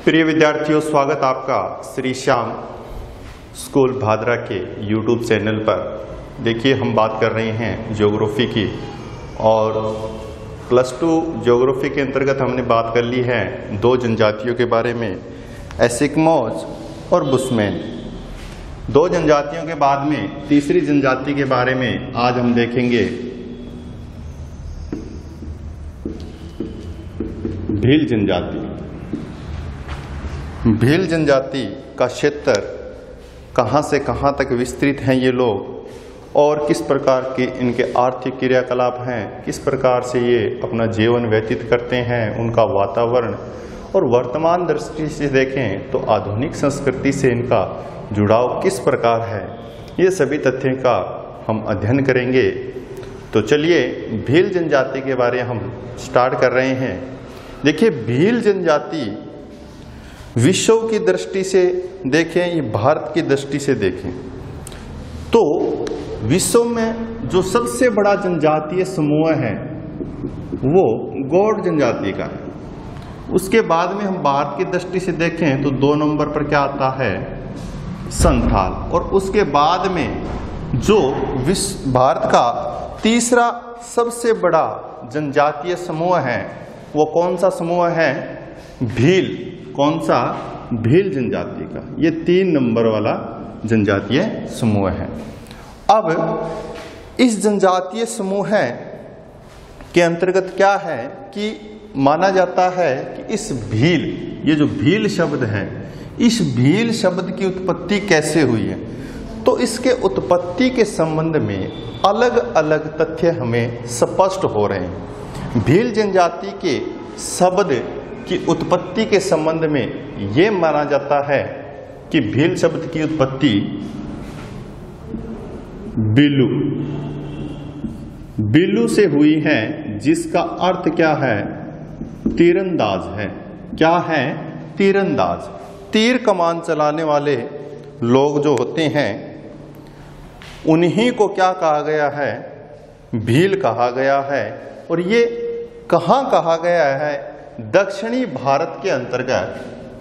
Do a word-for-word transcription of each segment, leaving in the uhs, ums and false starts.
प्रिय विद्यार्थियों, स्वागत आपका श्री श्याम स्कूल भादरा के यूट्यूब चैनल पर। देखिए, हम बात कर रहे हैं ज्योग्राफी की और प्लस टू ज्योग्राफी के अंतर्गत हमने बात कर ली है दो जनजातियों के बारे में, एस्किमोज और बुशमैन। दो जनजातियों के बाद में तीसरी जनजाति के बारे में आज हम देखेंगे, भील जनजाति। भील जनजाति का क्षेत्र कहाँ से कहाँ तक विस्तृत हैं ये लोग और किस प्रकार के इनके आर्थिक क्रियाकलाप हैं, किस प्रकार से ये अपना जीवन व्यतीत करते हैं, उनका वातावरण, और वर्तमान दृष्टि से देखें तो आधुनिक संस्कृति से इनका जुड़ाव किस प्रकार है, ये सभी तथ्यों का हम अध्ययन करेंगे। तो चलिए भील जनजाति के बारे में हम स्टार्ट कर रहे हैं। देखिए, भील जनजाति विश्व की दृष्टि से देखें, ये भारत की दृष्टि से देखें तो विश्व में जो सबसे बड़ा जनजातीय समूह है वो गौड़ जनजाति का है। उसके बाद में हम भारत की दृष्टि से देखें तो दो नंबर पर क्या आता है, संथाल। और उसके बाद में जो विश्व भारत का तीसरा सबसे बड़ा जनजातीय समूह है वो कौन सा समूह है, भील। कौन सा, भील जनजाति का। ये तीन नंबर वाला जनजातीय समूह है। अब इस जनजातीय समूह के अंतर्गत क्या है कि माना जाता है कि इस भील, ये जो भील शब्द है, इस भील शब्द की उत्पत्ति कैसे हुई है, तो इसके उत्पत्ति के संबंध में अलग अलग तथ्य हमें स्पष्ट हो रहे हैं। भील जनजाति के शब्द की उत्पत्ति के संबंध में ये माना जाता है कि भील शब्द की उत्पत्ति बिलू बिलू से हुई है, जिसका अर्थ क्या है, तीरंदाज है। क्या है, तीरंदाज। तीर कमान चलाने वाले लोग जो होते हैं उन्हीं को क्या कहा गया है, भील कहा गया है। और ये कहाँ कहा गया है, दक्षिणी भारत के अंतर्गत।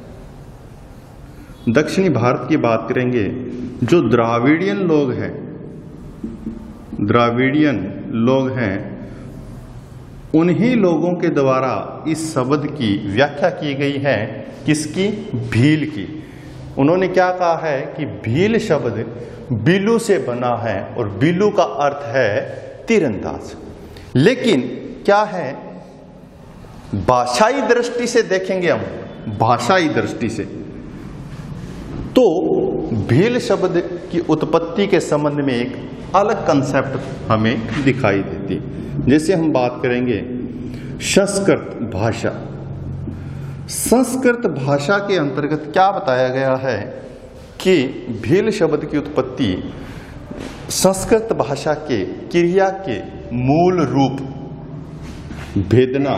दक्षिणी भारत की बात करेंगे, जो द्राविडियन लोग हैं, द्राविडियन लोग हैं, उन्हीं लोगों के द्वारा इस शब्द की व्याख्या की गई है। किसकी, भील की। उन्होंने क्या कहा है कि भील शब्द बिलू से बना है और बिलू का अर्थ है तीरंदाज। लेकिन क्या है, भाषाई दृष्टि से देखेंगे हम, भाषाई दृष्टि से तो भील शब्द की उत्पत्ति के संबंध में एक अलग कंसेप्ट हमें दिखाई देती। जैसे हम बात करेंगे संस्कृत भाषा। संस्कृत भाषा के अंतर्गत क्या बताया गया है कि भील शब्द की उत्पत्ति संस्कृत भाषा के क्रिया के मूल रूप भेदना,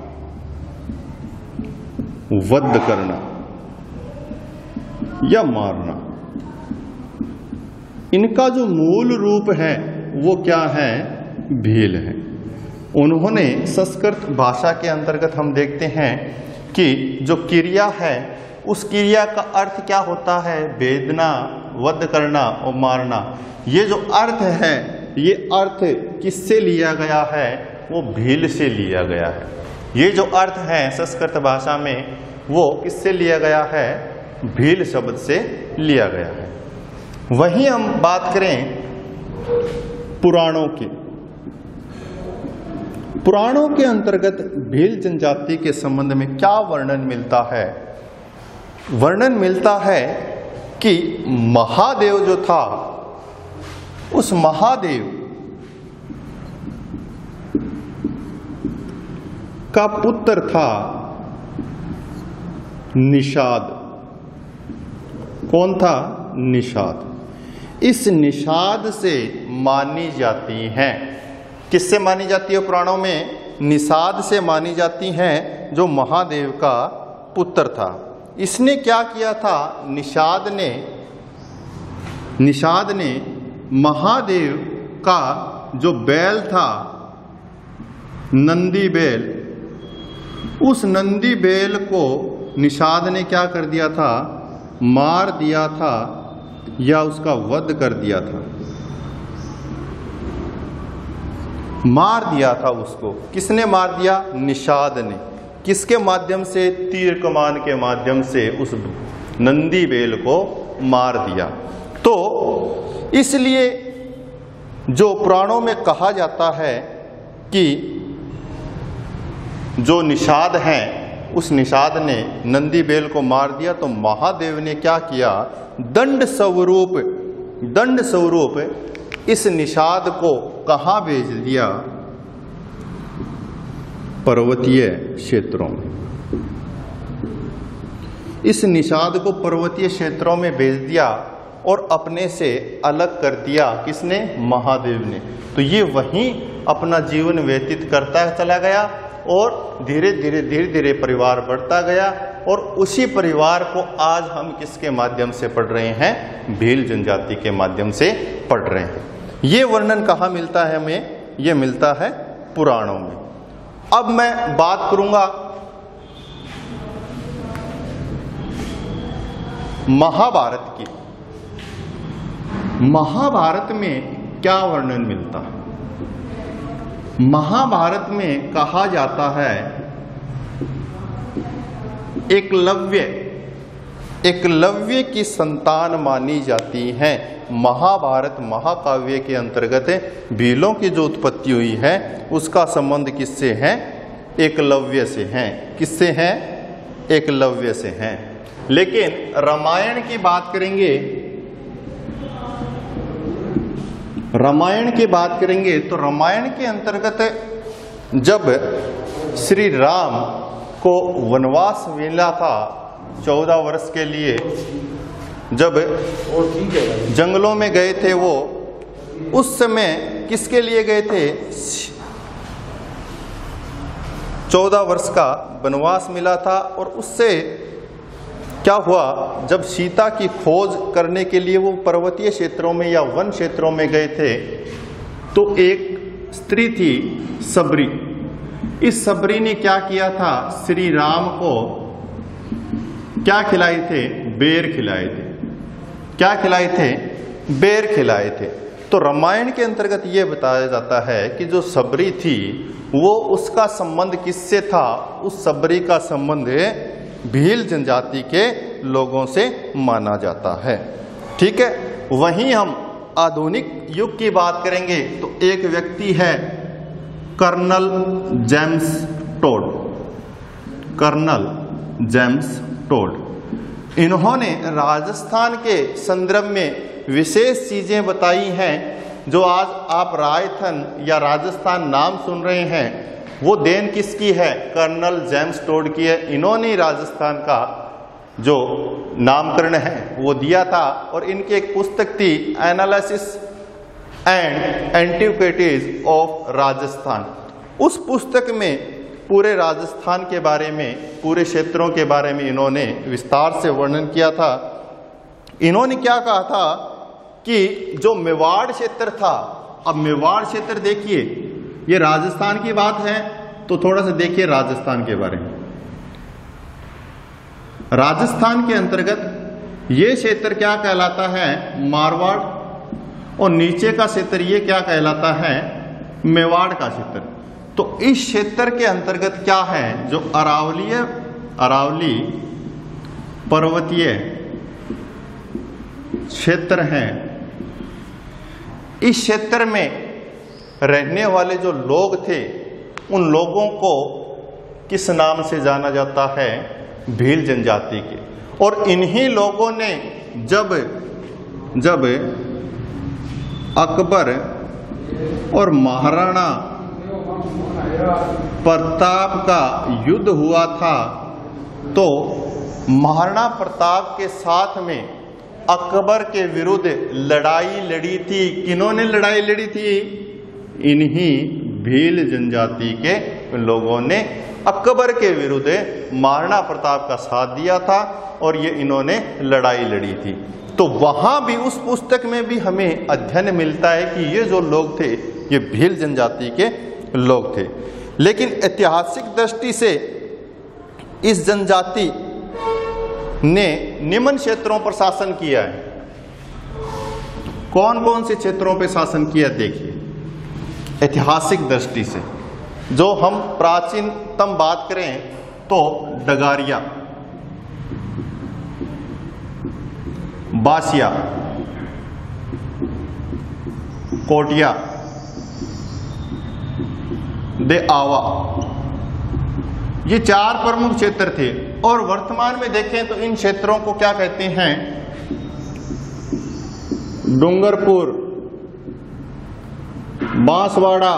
वध करना या मारना, इनका जो मूल रूप है वो क्या है, भील है। उन्होंने संस्कृत भाषा के अंतर्गत हम देखते हैं कि जो क्रिया है उस क्रिया का अर्थ क्या होता है, वेदना, वध करना और मारना। ये जो अर्थ है, ये अर्थ किससे लिया गया है, वो भील से लिया गया है। ये जो अर्थ है संस्कृत भाषा में वो किससे लिया गया है, भील शब्द से लिया गया है। वहीं हम बात करें पुराणों की। पुराणों के अंतर्गत भील जनजाति के संबंध में क्या वर्णन मिलता है, वर्णन मिलता है कि महादेव जो था, उस महादेव का पुत्र था निषाद। कौन था, निषाद। इस निषाद से मानी जाती हैं, किससे मानी जाती है पुराणों में, निषाद से मानी जाती हैं, जो महादेव का पुत्र था। इसने क्या किया था, निषाद ने निषाद ने महादेव का जो बैल था, नंदी बैल, उस नंदी बैल को निषाद ने क्या कर दिया था, मार दिया था या उसका वध कर दिया था। मार दिया था उसको। किसने मार दिया? निषाद ने। किसके माध्यम से? तीर कमान के माध्यम से उस नंदी बैल को मार दिया। तो इसलिए जो पुराणों में कहा जाता है कि जो निषाद हैं उस निषाद ने नंदी बैल को मार दिया, तो महादेव ने क्या किया, दंड स्वरूप दंड स्वरूप इस निषाद को कहाँ भेज दिया? पर्वतीय क्षेत्रों में। इस निषाद को पर्वतीय क्षेत्रों में भेज दिया और अपने से अलग कर दिया। किसने? महादेव ने। तो ये वहीं अपना जीवन व्यतीत करता चला गया और धीरे धीरे धीरे धीरे परिवार बढ़ता गया, और उसी परिवार को आज हम किसके माध्यम से पढ़ रहे हैं? भील जनजाति के माध्यम से पढ़ रहे हैं। ये वर्णन कहाँ मिलता है हमें? ये मिलता है पुराणों में। अब मैं बात करूंगा महाभारत की। महाभारत में क्या वर्णन मिलता है? महाभारत में कहा जाता है एकलव्य एकलव्य की संतान मानी जाती है। महाभारत महाकाव्य के अंतर्गत भीलों की जो उत्पत्ति हुई है उसका संबंध किससे है? एकलव्य से है। किससे है? एकलव्य से है। लेकिन रामायण की बात करेंगे, रामायण की बात करेंगे तो रामायण के अंतर्गत जब श्री राम को वनवास मिला था चौदह वर्ष के लिए, जब जंगलों में गए थे वो, उस समय किसके लिए गए थे? चौदह वर्ष का वनवास मिला था। और उससे क्या हुआ, जब सीता की खोज करने के लिए वो पर्वतीय क्षेत्रों में या वन क्षेत्रों में गए थे, तो एक स्त्री थी सबरी। इस सबरी ने क्या किया था? श्री राम को क्या खिलाए थे? बेर खिलाए थे। क्या खिलाए थे? बेर खिलाए थे। तो रामायण के अंतर्गत ये बताया जाता है कि जो सबरी थी वो, उसका संबंध किससे था? उस सबरी का संबंध भील जनजाति के लोगों से माना जाता है। ठीक है। वहीं हम आधुनिक युग की बात करेंगे तो एक व्यक्ति है colonel James Tod. Colonel James Tod. इन्होंने राजस्थान के संदर्भ में विशेष चीजें बताई हैं। जो आज आप रायथन या राजस्थान नाम सुन रहे हैं, वो देन किसकी है? कर्नल जेम्स टोड की है। इन्होंने राजस्थान का जो नामकरण है वो दिया था। और इनकी एक पुस्तक थी analysis and antiquities of Rajasthan. उस पुस्तक में पूरे राजस्थान के बारे में, पूरे क्षेत्रों के बारे में इन्होंने विस्तार से वर्णन किया था। इन्होंने क्या कहा था कि जो मेवाड़ क्षेत्र था, अब मेवाड़ क्षेत्र देखिए, ये राजस्थान की बात है तो थोड़ा सा देखिए राजस्थान के बारे में। राजस्थान के अंतर्गत ये क्षेत्र क्या कहलाता है? मारवाड़। और नीचे का क्षेत्र ये क्या कहलाता है? मेवाड़ का क्षेत्र। तो इस क्षेत्र के अंतर्गत क्या है? जो अरावलीय अरावली पर्वतीय क्षेत्र हैं, इस क्षेत्र में रहने वाले जो लोग थे उन लोगों को किस नाम से जाना जाता है? भील जनजाति के। और इन्हीं लोगों ने जब जब अकबर और महाराणा प्रताप का युद्ध हुआ था, तो महाराणा प्रताप के साथ में अकबर के विरुद्ध लड़ाई लड़ी थी। किन्होंने लड़ाई लड़ी थी? इन्हीं भील जनजाति के लोगों ने अकबर के विरुद्ध महाराणा प्रताप का साथ दिया था और ये इन्होंने लड़ाई लड़ी थी। तो वहां भी उस पुस्तक में भी हमें अध्ययन मिलता है कि ये जो लोग थे ये भील जनजाति के लोग थे। लेकिन ऐतिहासिक दृष्टि से इस जनजाति ने निम्न क्षेत्रों पर शासन किया है। कौन कौन से क्षेत्रों पर शासन किया देखिए। ऐतिहासिक दृष्टि से जो हम प्राचीनतम बात करें तो डगारिया, बासिया, कोटिया, दे आवा, ये चार प्रमुख क्षेत्र थे। और वर्तमान में देखें तो इन क्षेत्रों को क्या कहते हैं? डूंगरपुर, बांसवाड़ा,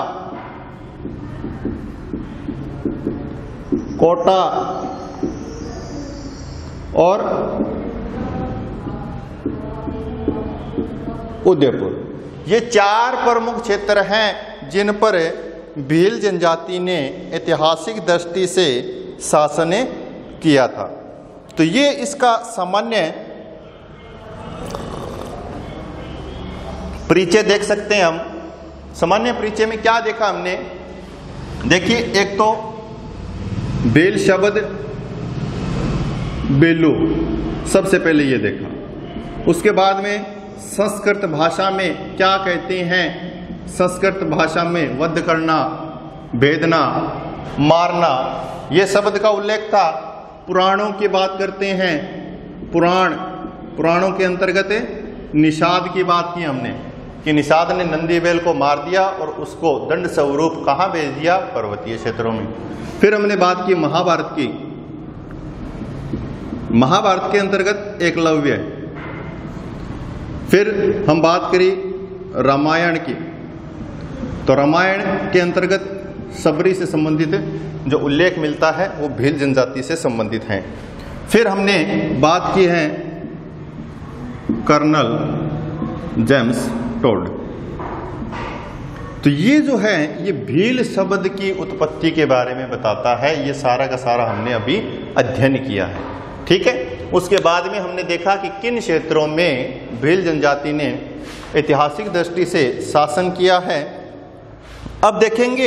कोटा और उदयपुर, ये चार प्रमुख क्षेत्र हैं जिन पर भील जनजाति ने ऐतिहासिक दृष्टि से शासन किया था। तो ये इसका सामान्य परिचय देख सकते हैं हम। सामान्य परिचय में क्या देखा हमने? देखिए, एक तो बेल शब्द बेलू, सबसे पहले ये देखा। उसके बाद में संस्कृत भाषा में क्या कहते हैं? संस्कृत भाषा में वध करना, भेदना, मारना, ये शब्द का उल्लेख था। पुराणों की बात करते हैं, पुराण, पुराणों के अंतर्गत निषाद की बात की हमने कि निषाद ने नंदी बैल को मार दिया और उसको दंड स्वरूप कहाँ भेज दिया? पर्वतीय क्षेत्रों में। फिर हमने बात की महाभारत की। महाभारत के अंतर्गत एकलव्य। फिर हम बात करी रामायण की, तो रामायण के अंतर्गत सबरी से संबंधित जो उल्लेख मिलता है वो भील जनजाति से संबंधित हैं। फिर हमने बात की है कर्नल जेम्स टोड। तो ये जो है ये भील शब्द की उत्पत्ति के बारे में बताता है। ये सारा का सारा हमने अभी अध्ययन किया है, ठीक है। उसके बाद में हमने देखा कि किन क्षेत्रों में भील जनजाति ने ऐतिहासिक दृष्टि से शासन किया है। अब देखेंगे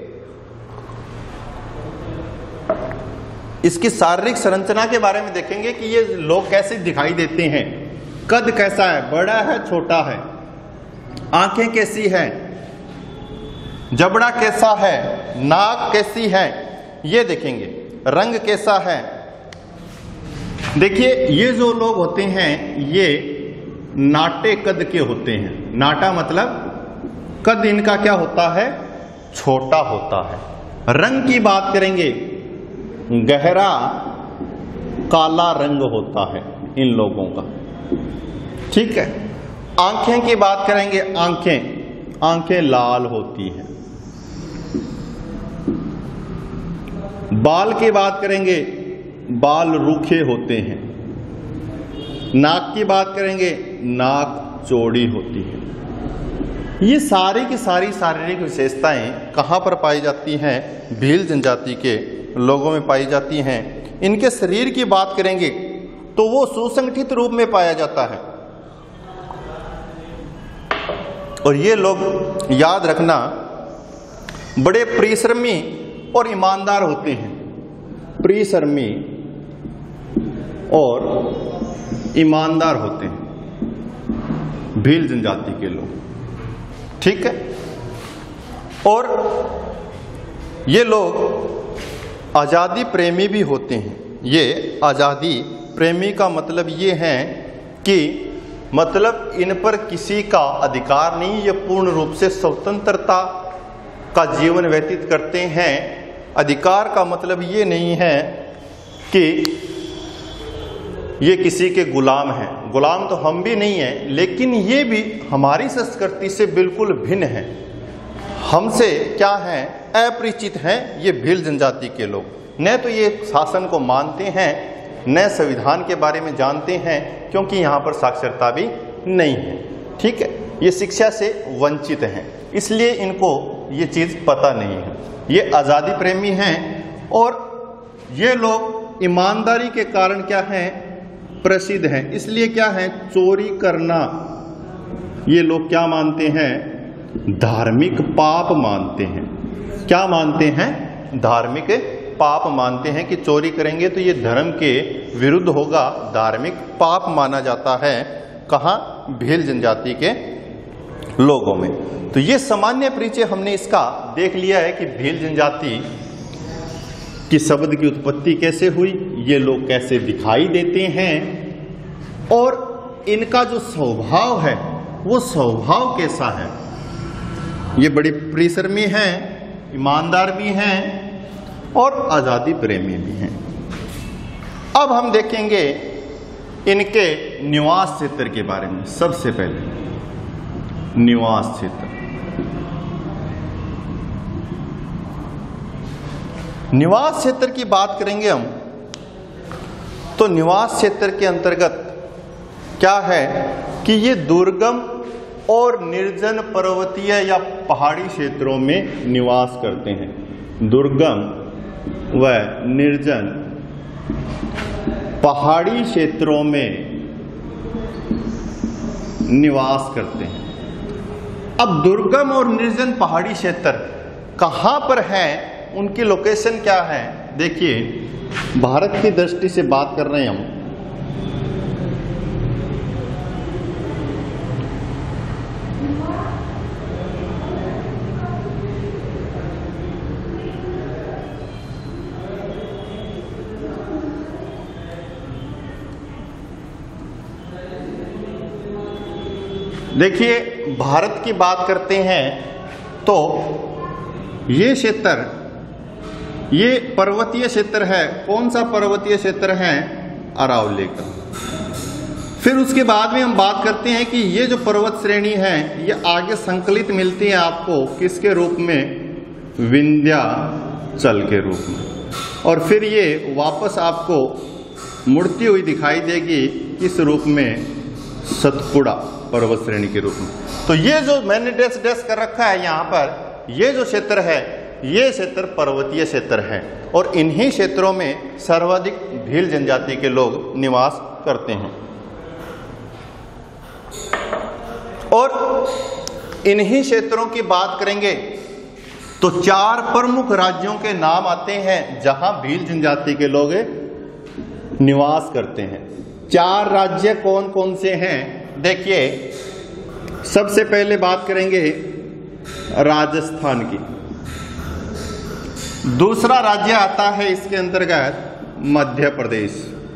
इसकी शारीरिक संरचना के बारे में, देखेंगे कि ये लोग कैसे दिखाई देते हैं। कद कैसा है? बड़ा है, छोटा है? आंखें कैसी है? जबड़ा कैसा है? नाक कैसी है? ये देखेंगे। रंग कैसा है? देखिए, ये जो लोग होते हैं ये नाटे कद के होते हैं। नाटा मतलब कद इनका क्या होता है? छोटा होता है। रंग की बात करेंगे, गहरा काला रंग होता है इन लोगों का, ठीक है। आंखें की बात करेंगे, आंखें आंखें लाल होती हैं। बाल की बात करेंगे, बाल रूखे होते हैं। नाक की बात करेंगे, नाक चौड़ी होती है। ये सारी की सारी शारीरिक विशेषताएं कहाँ पर पाई जाती हैं? भील जनजाति के लोगों में पाई जाती हैं। इनके शरीर की बात करेंगे तो वो सुसंगठित रूप में पाया जाता है। और ये लोग, याद रखना, बड़े परिश्रमी और ईमानदार होते हैं। परिश्रमी और ईमानदार होते हैं भील जनजाति के लोग, ठीक है। और ये लोग आजादी प्रेमी भी होते हैं। ये आजादी प्रेमी का मतलब ये है कि मतलब इन पर किसी का अधिकार नहीं, ये पूर्ण रूप से स्वतंत्रता का जीवन व्यतीत करते हैं। अधिकार का मतलब ये नहीं है कि ये किसी के गुलाम हैं। गुलाम तो हम भी नहीं हैं, लेकिन ये भी हमारी संस्कृति से बिल्कुल भिन्न है। हमसे क्या है? अपरिचित हैं ये भील जनजाति के लोग। न तो ये शासन को मानते हैं, न संविधान के बारे में जानते हैं, क्योंकि यहाँ पर साक्षरता भी नहीं है, ठीक है। ये शिक्षा से वंचित हैं, इसलिए इनको ये चीज पता नहीं है। ये आजादी प्रेमी हैं और ये लोग ईमानदारी के कारण क्या हैं? प्रसिद्ध हैं। इसलिए क्या है? चोरी करना ये लोग क्या मानते हैं? धार्मिक पाप मानते हैं। क्या मानते हैं? धार्मिक पाप मानते हैं कि चोरी करेंगे तो ये धर्म के विरुद्ध होगा, धार्मिक पाप माना जाता है। कहाँ? भील जनजाति के लोगों में। तो ये सामान्य परिचय हमने इसका देख लिया है कि भील जनजाति की शब्द की उत्पत्ति कैसे हुई, ये लोग कैसे दिखाई देते हैं और इनका जो स्वभाव है वो स्वभाव कैसा है। ये बड़ी परिश्रमी हैं, ईमानदार भी हैं और आजादी प्रेमी भी हैं। अब हम देखेंगे इनके निवास क्षेत्र के बारे में। सबसे पहले निवास क्षेत्र, निवास क्षेत्र की बात करेंगे हम तो निवास क्षेत्र के अंतर्गत क्या है कि ये दुर्गम और निर्जन पर्वतीय या पहाड़ी क्षेत्रों में निवास करते हैं। दुर्गम व निर्जन पहाड़ी क्षेत्रों में निवास करते हैं। अब दुर्गम और निर्जन पहाड़ी क्षेत्र कहां पर है, उनकी लोकेशन क्या है? देखिए, भारत की दृष्टि से बात कर रहे हैं हम। देखिए, भारत की बात करते हैं तो ये क्षेत्र, ये पर्वतीय क्षेत्र है। कौन सा पर्वतीय क्षेत्र है? अरावली का। फिर उसके बाद में हम बात करते हैं कि ये जो पर्वत श्रेणी है ये आगे संकलित मिलती है आपको किसके रूप में? विंध्याचल के रूप में। और फिर ये वापस आपको मुड़ती हुई दिखाई देगी किस रूप में? सतपुड़ा पर्वत श्रेणी के रूप में। तो ये जो मैंने डेस डेस कर रखा है यहाँ पर, ये जो क्षेत्र है ये क्षेत्र पर्वतीय क्षेत्र है और इन्हीं क्षेत्रों में सर्वाधिक भील जनजाति के लोग निवास करते हैं। और इन्हीं क्षेत्रों की बात करेंगे तो चार प्रमुख राज्यों के नाम आते हैं जहां भील जनजाति के लोग निवास करते हैं। चार राज्य कौन कौन से हैं? देखिए, सबसे पहले बात करेंगे राजस्थान की। दूसरा राज्य आता है इसके अंतर्गत मध्य प्रदेश।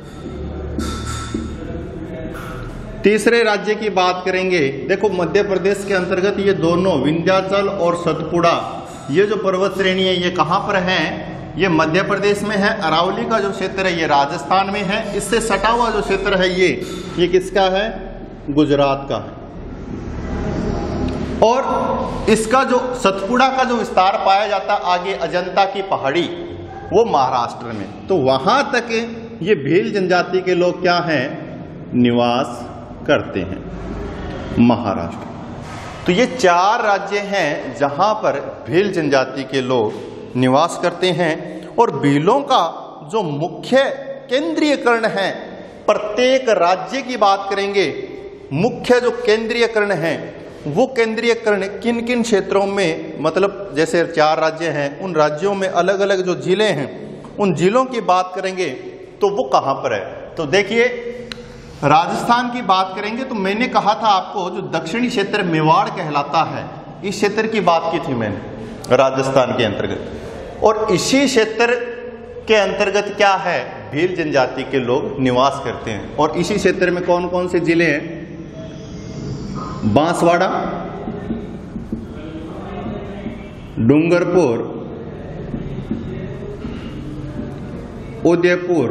तीसरे राज्य की बात करेंगे, देखो मध्य प्रदेश के अंतर्गत ये दोनों विंध्याचल और सतपुड़ा, ये जो पर्वत श्रेणी है ये कहां पर है? ये मध्य प्रदेश में है। अरावली का जो क्षेत्र है ये राजस्थान में है। इससे सटा हुआ जो क्षेत्र है ये ये किसका है? गुजरात का है। और इसका जो सतपुड़ा का जो विस्तार पाया जाता आगे अजंता की पहाड़ी, वो महाराष्ट्र में। तो वहां तक ये भील जनजाति के लोग क्या हैं? निवास करते हैं, महाराष्ट्र। तो ये चार राज्य हैं जहां पर भील जनजाति के लोग निवास करते हैं। और भीलों का जो मुख्य केंद्रीयकरण है, प्रत्येक राज्य की बात करेंगे, मुख्य जो केंद्रीयकरण है वो केंद्रीयकरण किन किन क्षेत्रों में, मतलब जैसे चार राज्य हैं उन राज्यों में अलग अलग जो जिले हैं उन जिलों की बात करेंगे तो वो कहां पर है? तो देखिए, राजस्थान की बात करेंगे तो मैंने कहा था आपको जो दक्षिणी क्षेत्र मेवाड़ कहलाता है, इस क्षेत्र की बात की थी मैंने राजस्थान के अंतर्गत। और इसी क्षेत्र के अंतर्गत क्या है? भील जनजाति के लोग निवास करते हैं। और इसी क्षेत्र में कौन कौन से जिले हैं? बांसवाड़ा, डूंगरपुर, उदयपुर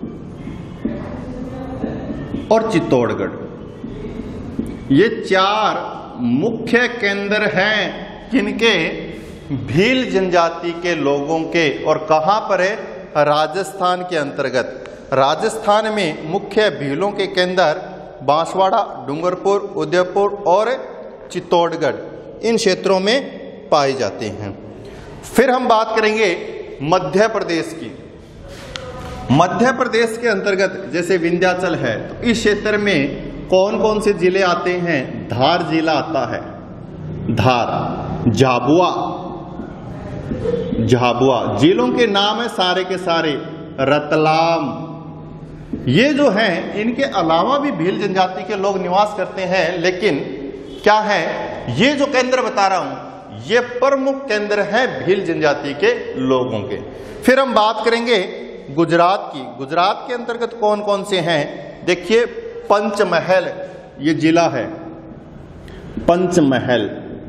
और चित्तौड़गढ़। ये चार मुख्य केंद्र हैं किनके? भील जनजाति के लोगों के। और कहां पर है? राजस्थान के अंतर्गत। राजस्थान में मुख्य भीलों के केंद्र बांसवाड़ा, डूंगरपुर, उदयपुर और चित्तौड़गढ़, इन क्षेत्रों में पाए जाते हैं। फिर हम बात करेंगे मध्य प्रदेश की। मध्य प्रदेश के अंतर्गत जैसे विंध्याचल है तो इस क्षेत्र में कौन कौन से जिले आते हैं? धार जिला आता है, धार, झाबुआ, झाबुआ। जिलों के नाम है सारे के सारे। रतलाम, ये जो हैं इनके अलावा भी भील जनजाति के लोग निवास करते हैं, लेकिन क्या है, ये जो केंद्र बता रहा हूं ये प्रमुख केंद्र है भील जनजाति के लोगों के। फिर हम बात करेंगे गुजरात की। गुजरात के अंतर्गत कौन कौन से हैं, देखिए पंचमहल ये जिला है, पंचमहल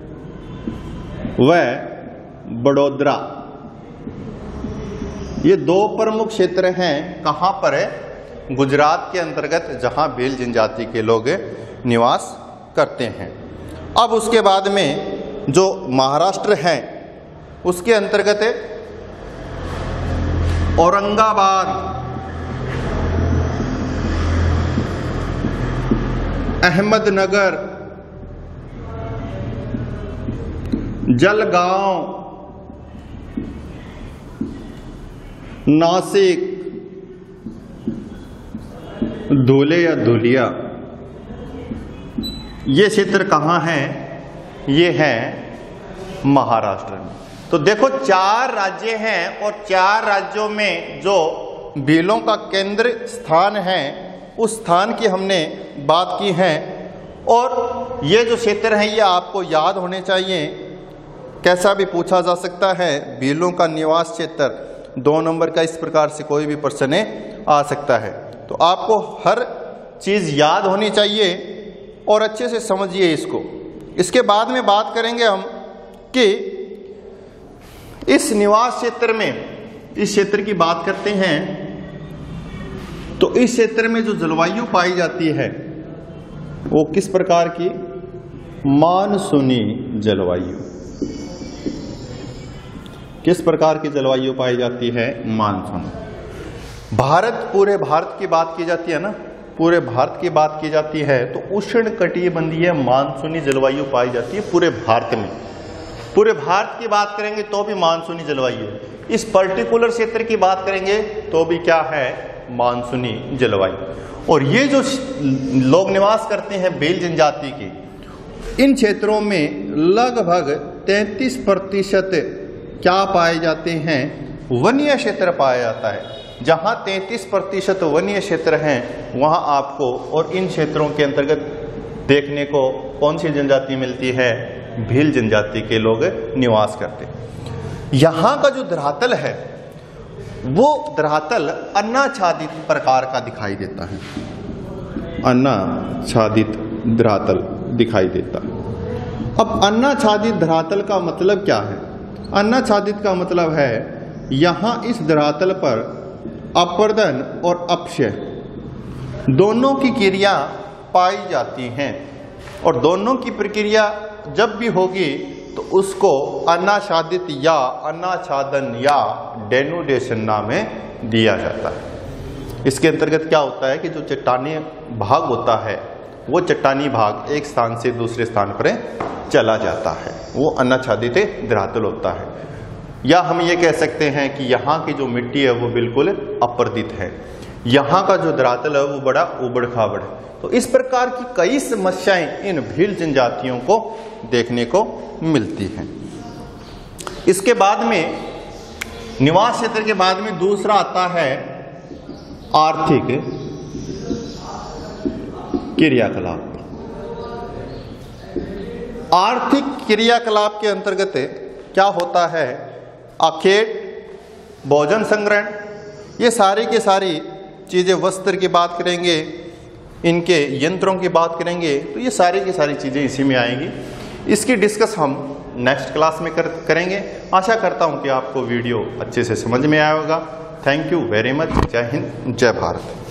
व बड़ोदरा, ये दो प्रमुख क्षेत्र हैं। कहां पर है, गुजरात के अंतर्गत, जहां भील जनजाति के लोग निवास करते हैं। अब उसके बाद में जो महाराष्ट्र है उसके अंतर्गत है औरंगाबाद, अहमदनगर, जलगांव, नासिक, धुले या धुलिया, ये क्षेत्र कहाँ हैं, ये है महाराष्ट्र में। तो देखो चार राज्य हैं और चार राज्यों में जो भीलों का केंद्र स्थान है उस स्थान की हमने बात की है। और ये जो क्षेत्र हैं ये आपको याद होने चाहिए, कैसा भी पूछा जा सकता है। भीलों का निवास क्षेत्र दो नंबर का इस प्रकार से कोई भी प्रश्न आ सकता है, तो आपको हर चीज याद होनी चाहिए और अच्छे से समझिए इसको। इसके बाद में बात करेंगे हम कि इस निवास क्षेत्र में, इस क्षेत्र की बात करते हैं तो इस क्षेत्र में जो जलवायु पाई जाती है वो किस प्रकार की, मानसूनी जलवायु। किस प्रकार की जलवायु पाई जाती है, मानसून। भारत, पूरे भारत की बात की जाती है ना, पूरे भारत की बात की जाती है तो उष्ण कटिबंधीय मानसूनी जलवायु पाई जाती है पूरे भारत में। पूरे भारत की बात करेंगे तो भी मानसूनी जलवायु है, इस पर्टिकुलर क्षेत्र की बात करेंगे तो भी क्या है, मानसूनी जलवायु। और ये जो लोग निवास करते हैं भील जनजाति की, इन क्षेत्रों में लगभग तैंतीस प्रतिशत क्या पाए जाते हैं, वन्य क्षेत्र पाया जाता है। जहां तैंतीस प्रतिशत वन्य क्षेत्र हैं वहां आपको, और इन क्षेत्रों के अंतर्गत देखने को कौन सी जनजाति मिलती है, भील जनजाति के लोग निवास करते हैं। यहाँ का जो धरातल है वो धरातल अन्नाच्छादित प्रकार का दिखाई देता है, अन्नाच्छादित धरातल दिखाई देता है। अब अन्नाच्छादित धरातल का मतलब क्या है, अन्नाच्छादित का मतलब है यहाँ इस धरातल पर अपर्दन और अपक्षय दोनों की क्रिया पाई जाती हैं, और दोनों की प्रक्रिया जब भी होगी तो उसको अन्नाच्छादित या अन्नाच्छादन या डेनुडेशन नाम दिया जाता है। इसके अंतर्गत क्या होता है कि जो चट्टानी भाग होता है वो चट्टानी भाग एक स्थान से दूसरे स्थान पर चला जाता है, वो अन्नाच्छादित धरातल होता है। या हम ये कह सकते हैं कि यहाँ की जो मिट्टी है वो बिल्कुल अपर्दित है, यहाँ का जो धरातल है वो बड़ा उबड़ खाबड़ है। तो इस प्रकार की कई समस्याएं इन भील जनजातियों को देखने को मिलती हैं। इसके बाद में, निवास क्षेत्र के बाद में दूसरा आता है आर्थिक क्रियाकलाप। आर्थिक क्रियाकलाप के अंतर्गत क्या होता है, अखेट, भोजन संग्रहण, ये सारी की सारी चीजें, वस्त्र की बात करेंगे, इनके यंत्रों की बात करेंगे, तो ये सारी की सारी चीजें इसी में आएंगी। इसकी डिस्कस हम नेक्स्ट क्लास में कर, करेंगे। आशा करता हूं कि आपको वीडियो अच्छे से समझ में आया होगा। Thank you very much. जय हिंद, जय भारत।